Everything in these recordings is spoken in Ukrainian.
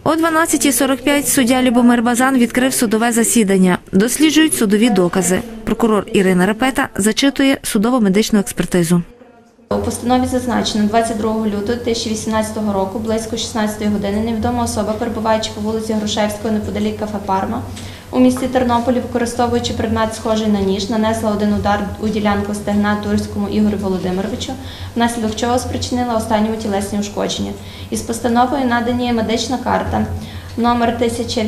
О 12:45 суддя Любомир Базан відкрив судове засідання. Досліджують судові докази. Прокурор Ірина Репета зачитує судово-медичну експертизу. У постанові зазначено, 22 лютого 2018 року, близько 16 години, невідома особа, перебуваючи по вулиці Грушевського неподалік кафе «Парма», у місті Тернополі, використовуючи предмет, схожий на ніж, нанесла один удар у ділянку стегна Турському Ігорю Володимировичу, внаслідок чого спричинила останньому тілесні ушкодження. Із постановою надані медична карта номер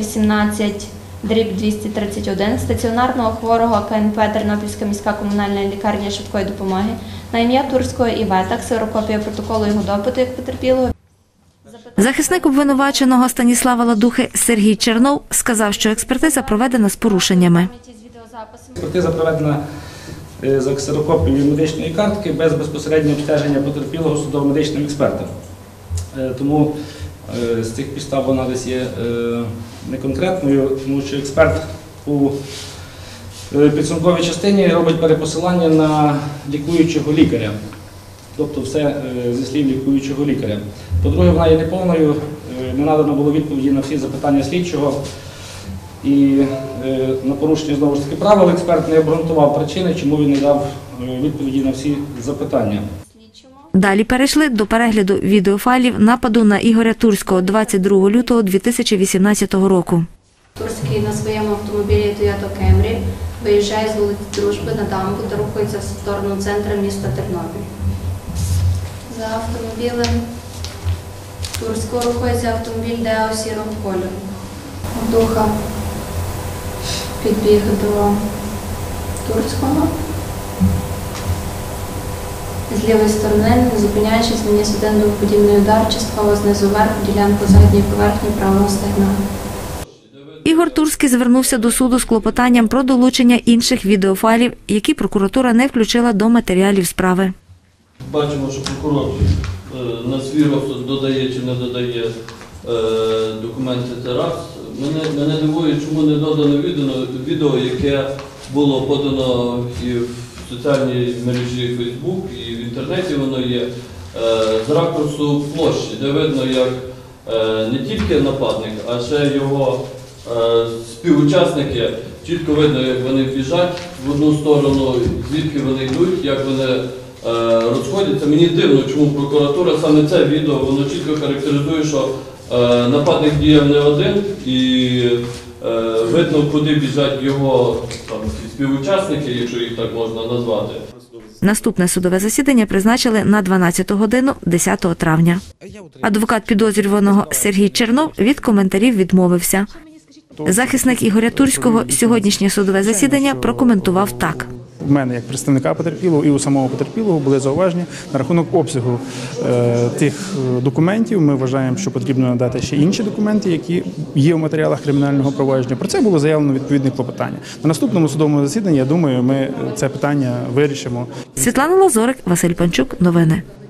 1018/231 стаціонарного хворого КНП Тернопільська міська комунальна лікарня швидкої допомоги на ім'я Турського І.В., ксерокопія протоколу його допиту як потерпілого. Захисник обвинуваченого Станіслава Ладухи Сергій Чернов сказав, що експертиза проведена з порушеннями. Експертиза проведена за ксерокопією медичної картки без безпосереднього обстеження потерпілого судово-медичним експертом. Тому з цих підстав вона десь є неконкретною, тому що експерт у підсумковій частині робить перепосилання на лікуючого лікаря. Тобто все зі слів лікуючого лікаря. По-друге, вона є неповною, не надано було відповіді на всі запитання слідчого. І на порушення, знову ж таки, правил експерт не обґрунтував причини, чому він не дав відповіді на всі запитання. Далі перейшли до перегляду відеофайлів нападу на Ігоря Турського 22 лютого 2018 року. Турський на своєму автомобілі Toyota Camry виїжджає з вулиці Дружби на дамбу та рухається в сторону центру міста Тернопіль. За автомобілем Турського рухається автомобіль Део сірого кольору. Духа підбіг до Турського. З лівої сторони, не зупиняючись, наніс один дугоподібний удар, частково знизу вверх, у ділянку задньої поверхні правого стегна. Ігор Турський звернувся до суду з клопотанням про долучення інших відеофайлів, які прокуратура не включила до матеріалів справи. Бачимо, що прокурор на свій розсуд додає чи не додає документи. Це раз. Мене дивує, чому не додано відео, яке було подано і в соціальній мережі Facebook, і в інтернеті воно є, з ракурсу площі, де видно, як не тільки нападник, а ще його співучасники. Чітко видно, як вони біжать в одну сторону, звідки вони йдуть, як вони розходяться. Мені дивно, чому прокуратура саме це відео, воно чітко характеризує, що нападник діяв не один, і видно, куди біжать його співучасники, якщо їх так можна назвати. Наступне судове засідання призначили на 12 годину 10 травня. Адвокат підозрюваного Сергій Чернов від коментарів відмовився. Захисник Ігоря Турського сьогоднішнє судове засідання прокоментував так. У мене, як представника потерпілого, і у самого потерпілого були зауваження на рахунок обсягу тих документів. Ми вважаємо, що потрібно надати ще інші документи, які є в матеріалах кримінального провадження. Про це було заявлено відповідне клопотання. На наступному судовому засіданні, я думаю, ми це питання вирішимо. Світлана Лазорик, Василь Панчук. Новини.